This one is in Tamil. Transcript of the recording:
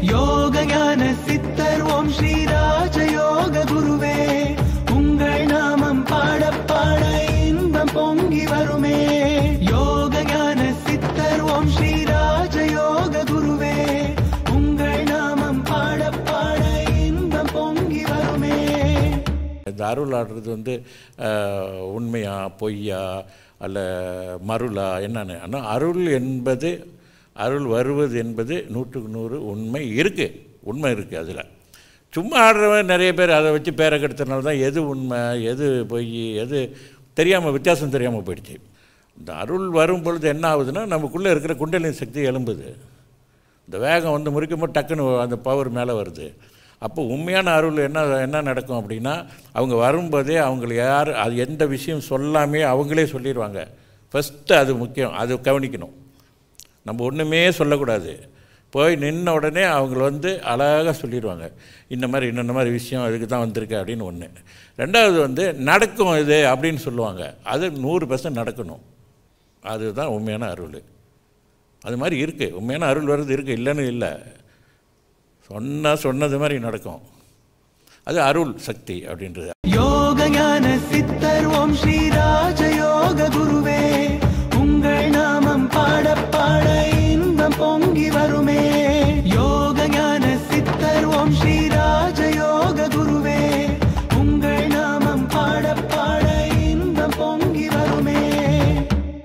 யோக ஞான சித்தர் ஓம் ஸ்ரீ ராஜயோக குருவே உங்கள் நாமம் பாட பாட இன்பம் பொங்கி வருமே யோக ஞான சித்தர் ஓம் ஸ்ரீ ராஜயோக குருவே உங்கள் நாமம் பாட பாட இன்பம் பொங்கி வருமே. இந்த அருள் ஆடுறது வந்து உண்மையா பொய்யா அல்ல மருளா என்னன்னு, ஆனால் அருள் வருவது என்பது 100க்கு 100 உண்மை இருக்குது. அதில் சும்மா ஆடுறவன் நிறைய பேர் அதை வச்சு பேரை கெடுத்தனால தான் எது உண்மை எது பொய் எது தெரியாமல் வித்தியாசம் தெரியாமல் போயிடுச்சு. இந்த அருள் வரும் பொழுது என்ன ஆகுதுன்னா நமக்குள்ளே இருக்கிற குண்டலினி சக்தி எழும்புது. இந்த வேகம் வந்து முறிக்கும்போது டக்குன்னு அந்த பவர் மேலே வருது. அப்போ உண்மையான அருள் என்ன நடக்கும் அப்படின்னா, அவங்க வரும்போதே அவங்களை அது எந்த விஷயம் சொல்லாமே அவங்களே சொல்லிடுவாங்க. ஃபஸ்ட்டு அது முக்கியம், அது கவனிக்கணும். நம்ம ஒன்றுமே சொல்லக்கூடாது. போய் நின்ன உடனே அவங்கள வந்து அழகாக சொல்லிடுவாங்க, இந்த மாதிரி விஷயம் அதுக்கு தான் வந்திருக்கு அப்படின்னு. ஒன்று. ரெண்டாவது வந்து நடக்கும் இது அப்படின்னு சொல்லுவாங்க. அது 100% நடக்கணும். அதுதான் உண்மையான அருள். அது மாதிரி இருக்குது, உண்மையான அருள் வருது இருக்குது, இல்லைன்னு இல்லை. சொன்னது மாதிரி நடக்கும். அது அருள் சக்தி அப்படின்றது. யோக ஞான சித்தர் ஓம் ஸ்ரீ